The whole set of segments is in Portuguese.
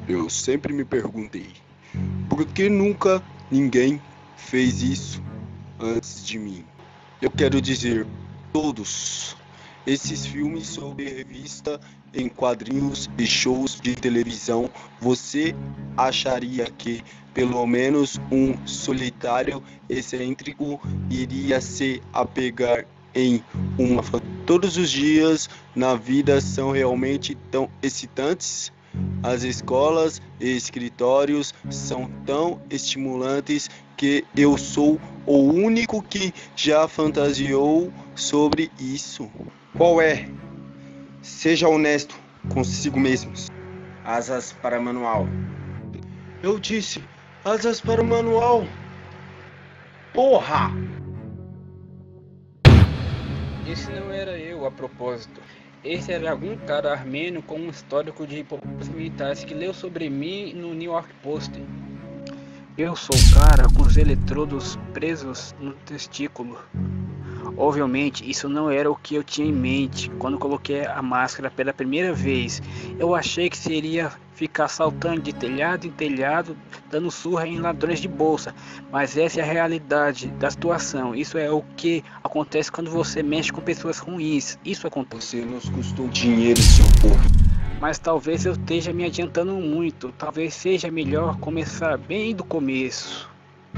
Eu sempre me perguntei, por que nunca ninguém fez isso antes de mim? Eu quero dizer, todos esses filmes sobre revista em quadrinhos e shows de televisão, você acharia que pelo menos um solitário excêntrico iria se apegar em uma todos os dias na vida são realmente tão excitantes? As escolas e escritórios são tão estimulantes que eu sou o único que já fantasiou sobre isso. Qual é? Seja honesto consigo mesmo. Asas para manual. Eu disse, asas para o manual. Porra! Esse não era eu a propósito. Esse era algum cara armênio com um histórico de hipóteses militares que leu sobre mim no New York Post. Eu sou o cara com os eletrodos presos no testículo. Obviamente, isso não era o que eu tinha em mente quando coloquei a máscara pela primeira vez. Eu achei que seria ficar saltando de telhado em telhado, dando surra em ladrões de bolsa. Mas essa é a realidade da situação. Isso é o que acontece quando você mexe com pessoas ruins. Isso acontece. Você nos custou dinheiro, seu porco. Mas talvez eu esteja me adiantando muito. Talvez seja melhor começar bem do começo.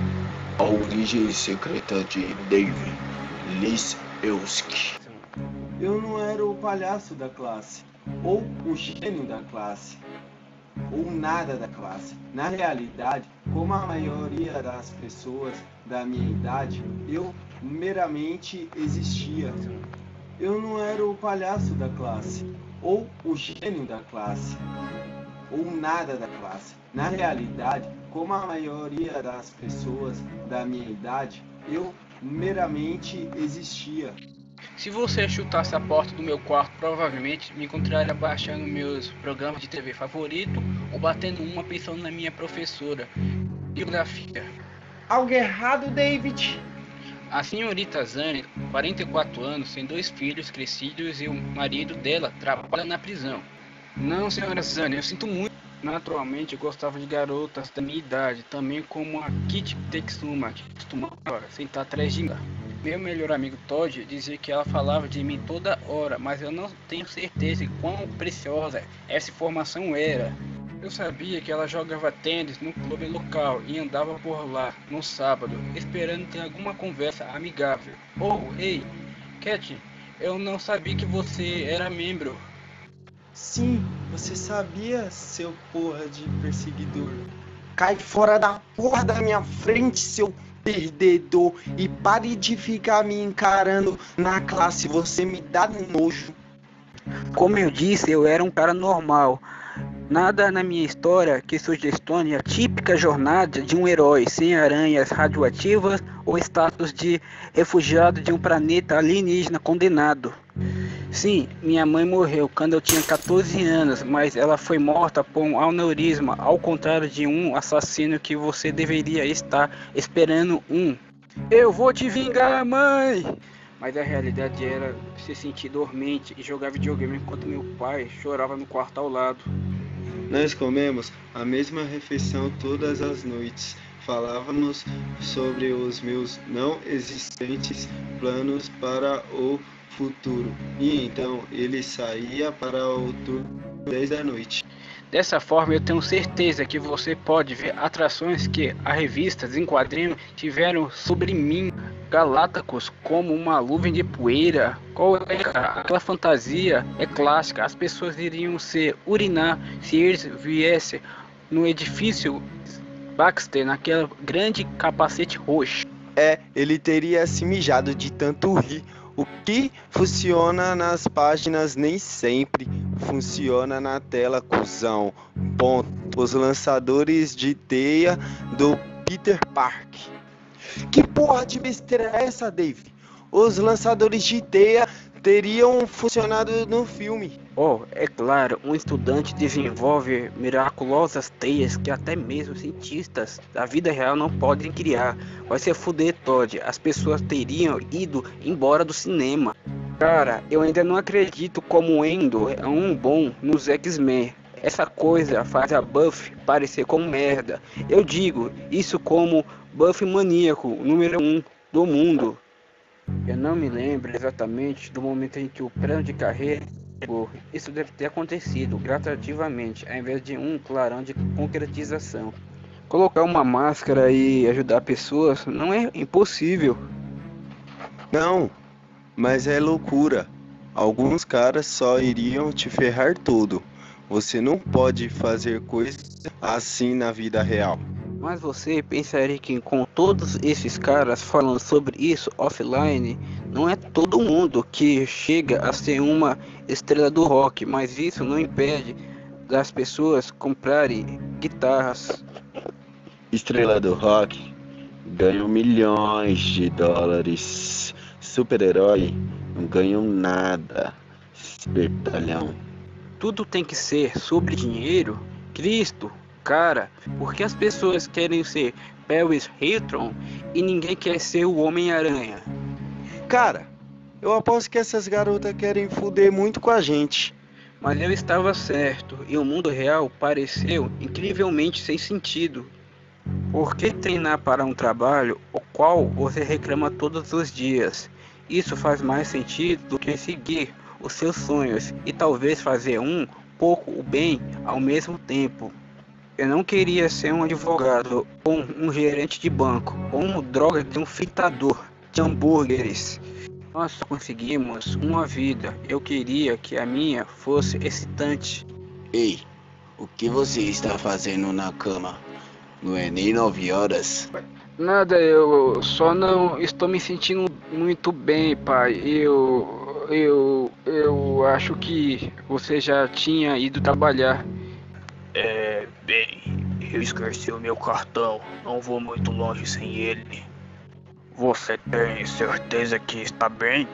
A origem secreta de David Lizewski. Eu não era o palhaço da classe, ou o gênio da classe, ou nada da classe. Na realidade, como a maioria das pessoas da minha idade, eu meramente existia. Eu não era o palhaço da classe, ou o gênio da classe, ou nada da classe. Na realidade, como a maioria das pessoas da minha idade, eu meramente existia. Se você chutasse a porta do meu quarto, provavelmente me encontraria baixando meus programas de TV favorito ou batendo uma pensando na minha professora de geografia. Algo errado, David? A senhorita Zane, 44 anos, tem 2 filhos crescidos e o marido dela trabalha na prisão. Não, senhora Zane, eu sinto muito. Naturalmente, eu gostava de garotas da minha idade, também como a Kitty Texuma, que costumava sentar atrás de mim. Meu melhor amigo Todd dizia que ela falava de mim toda hora, mas eu não tenho certeza de quão preciosa essa informação era. Eu sabia que ela jogava tênis no clube local e andava por lá no sábado, esperando ter alguma conversa amigável. Oh, ei, Cat, eu não sabia que você era membro. Sim, você sabia, seu porra de perseguidor. Cai fora da porra da minha frente, seu perdedor, e pare de ficar me encarando na classe, você me dá nojo. Como eu disse, eu era um cara normal. Nada na minha história que sugestione a típica jornada de um herói, sem aranhas radioativas ou status de refugiado de um planeta alienígena condenado. Sim, minha mãe morreu quando eu tinha 14 anos, mas ela foi morta por um aneurisma, ao contrário de um assassino que você deveria estar esperando um. Eu vou te vingar, mãe! Mas a realidade era se sentir dormente e jogar videogame enquanto meu pai chorava no quarto ao lado. Nós comemos a mesma refeição todas as noites. Falávamos sobre os meus não existentes planos para o futuro. E então ele saía para o turno 10 da noite. Dessa forma, eu tenho certeza que você pode ver atrações que as revistas em quadrinhos tiveram sobre mim, galácticos como uma nuvem de poeira. Qual é, cara? Aquela fantasia é clássica. As pessoas iriam se urinar se eles viessem no edifício Baxter, naquele grande capacete roxo. Ele teria se mijado de tanto rir. O que funciona nas páginas nem sempre funciona na tela, cuzão. Ponto. Os lançadores de teia do Peter Parker. Que porra de besteira é essa, Dave? Os lançadores de teia teriam funcionado no filme. Oh, é claro, um estudante desenvolve miraculosas teias que até mesmo cientistas da vida real não podem criar. Vai se fuder, Todd. As pessoas teriam ido embora do cinema. Cara, eu ainda não acredito como Endo é um bom nos X-Men. Essa coisa faz a Buffy parecer como merda. Eu digo isso como Buffy maníaco número 1 do mundo. Eu não me lembro exatamente do momento em que o plano de carreira chegou. Isso deve ter acontecido gradativamente, ao invés de um clarão de concretização. Colocar uma máscara e ajudar pessoas não é impossível. Não, mas é loucura. Alguns caras só iriam te ferrar todo. Você não pode fazer coisas assim na vida real. Mas você pensaria que com todos esses caras falando sobre isso offline, não é todo mundo que chega a ser uma estrela do rock, mas isso não impede das pessoas comprarem guitarras. Estrela do rock ganham milhões de dólares. Super-herói não ganham nada. Espertalhão. Tudo tem que ser sobre dinheiro? Cristo, cara, porque as pessoas querem ser Paris Hilton e ninguém quer ser o Homem-Aranha? Cara, eu aposto que essas garotas querem fuder muito com a gente. Mas eu estava certo e o mundo real pareceu incrivelmente sem sentido. Por que treinar para um trabalho o qual você reclama todos os dias? Isso faz mais sentido do que seguir os seus sonhos e talvez fazer um pouco o bem ao mesmo tempo. Eu não queria ser um advogado ou um gerente de banco ou um droga de um fritador de hambúrgueres. Nós conseguimos uma vida. Eu queria que a minha fosse excitante. Ei, o que você está fazendo na cama? Não é nem 9 horas? Nada, eu só não estou me sentindo muito bem, pai. Eu acho que você já tinha ido trabalhar. Bem, eu esqueci o meu cartão. Não vou muito longe sem ele. Você tem certeza que está bem?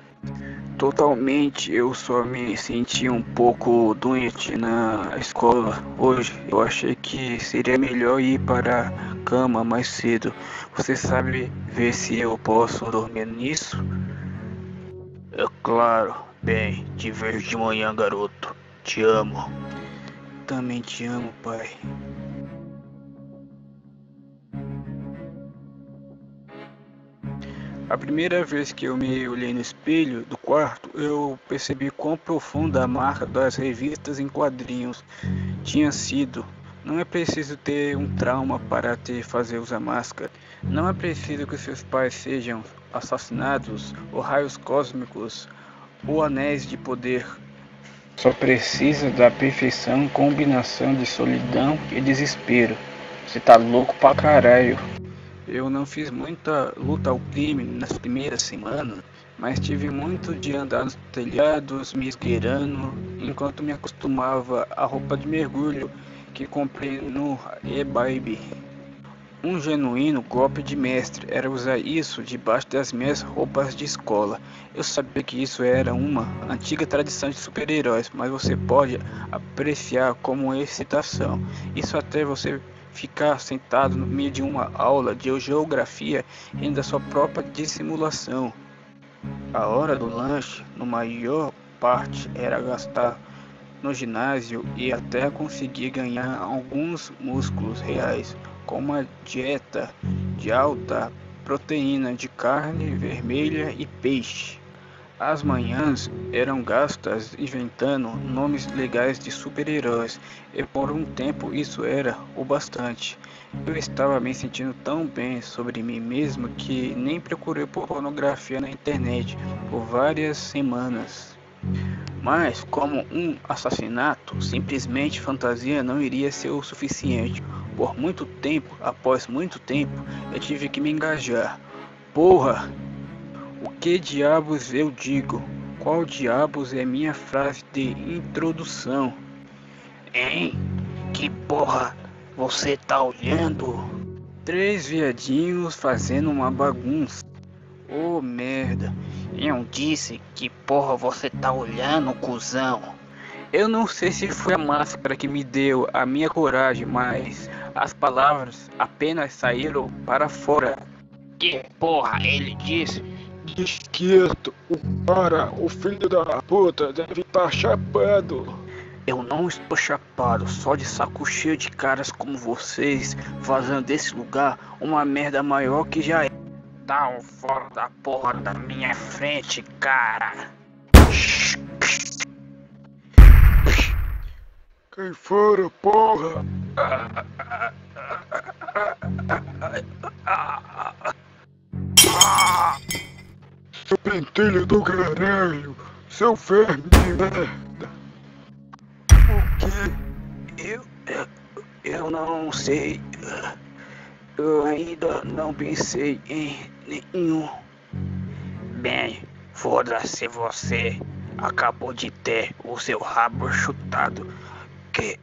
Totalmente, eu só me senti um pouco doente na escola hoje. Eu achei que seria melhor ir para a cama mais cedo. Você sabe ver se eu posso dormir nisso? É claro. Bem, te vejo de manhã, garoto. Te amo. Também te amo, pai. A primeira vez que eu me olhei no espelho do quarto, eu percebi quão profunda a marca das revistas em quadrinhos tinha sido. Não é preciso ter um trauma para te fazer usar máscara. Não é preciso que seus pais sejam assassinados, ou raios cósmicos, ou anéis de poder. Só precisa da perfeição combinação de solidão e desespero. Você tá louco pra caralho. Eu não fiz muita luta ao crime nas primeiras semanas, mas tive muito de andar nos telhados, me esgueirando, enquanto me acostumava à roupa de mergulho que comprei no eBay. Um genuíno golpe de mestre era usar isso debaixo das minhas roupas de escola. Eu sabia que isso era uma antiga tradição de super-heróis, mas você pode apreciar como excitação. Isso até você ficar sentado no meio de uma aula de geografia e da sua própria dissimulação. A hora do lanche, no maior parte, era gastar no ginásio e até conseguir ganhar alguns músculos reais, com uma dieta de alta proteína de carne vermelha e peixe. As manhãs eram gastas inventando nomes legais de super-heróis, e por um tempo isso era o bastante. Eu estava me sentindo tão bem sobre mim mesmo que nem procurei por pornografia na internet por várias semanas. Mas, como um assassinato, simplesmente fantasia não iria ser o suficiente. Por muito tempo, após muito tempo, eu tive que me engajar. Porra! O que diabos eu digo? Qual diabos é minha frase de introdução? Hein? Que porra você tá olhando? 3 viadinhos fazendo uma bagunça. Oh merda. Eu disse que porra você tá olhando, cuzão. Eu não sei se foi a máscara que me deu a minha coragem, mas as palavras apenas saíram para fora. Que porra ele disse? Quieto, o filho da puta deve estar chapado. Eu não estou chapado, só de saco cheio de caras como vocês, fazendo desse lugar uma merda maior que já é. Tá fora da porra da minha frente, cara. Cai fora, porra! Seu pentelho do caralho! Seu verme de merda! O quê? Eu não sei. Eu ainda não pensei em nenhum. Bem, foda-se você. Acabou de ter o seu rabo chutado. Que?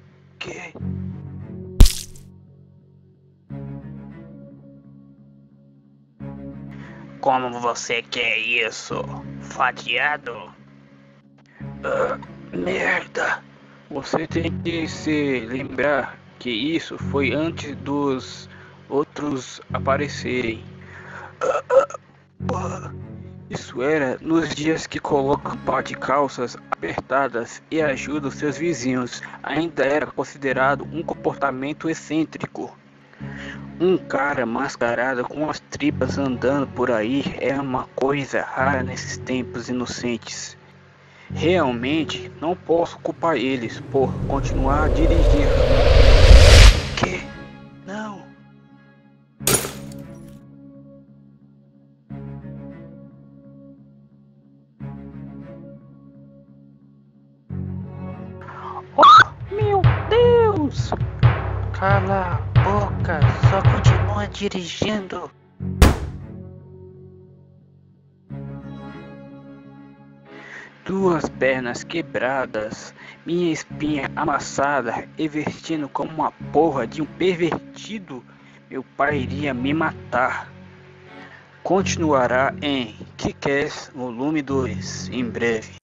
Como você quer isso? Fatiado? Merda! Você tem que se lembrar que isso foi antes dos outros aparecerem. Isso era nos dias que coloca par de calças apertadas e ajuda os seus vizinhos. Ainda era considerado um comportamento excêntrico. Um cara mascarado com as tripas andando por aí é uma coisa rara nesses tempos inocentes. Realmente não posso culpar eles por continuar a dirigir. Que? Não. Oh, meu Deus! Cala a boca, só continua dirigindo. Duas pernas quebradas, minha espinha amassada e vestindo como uma porra de um pervertido, meu pai iria me matar. Continuará em Kick-Ass Volume 2, em breve.